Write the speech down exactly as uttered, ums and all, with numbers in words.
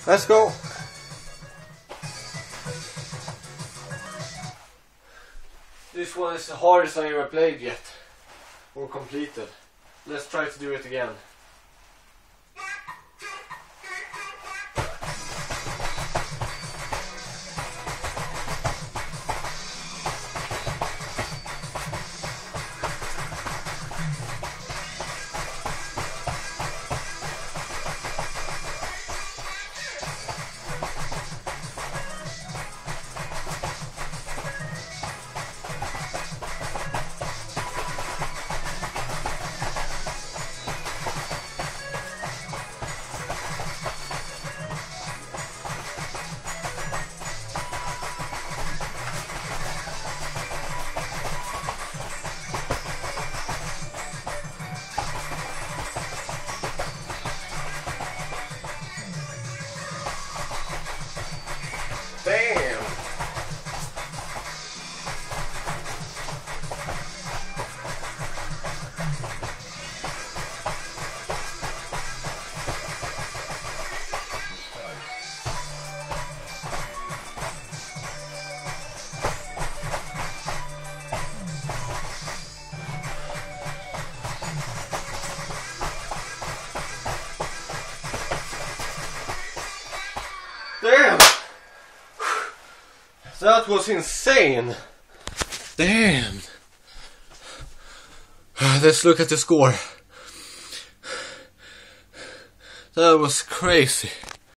Let's go. This one is the hardest I ever played yet. Or completed. Let's try to do it again. Damn! Damn! That was insane! Damn! Let's look at the score. That was crazy.